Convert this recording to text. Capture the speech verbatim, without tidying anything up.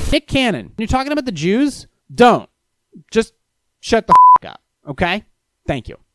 Nick Cannon, when you're talking about the Jews, don't. Just shut the f*** up, okay? Thank you.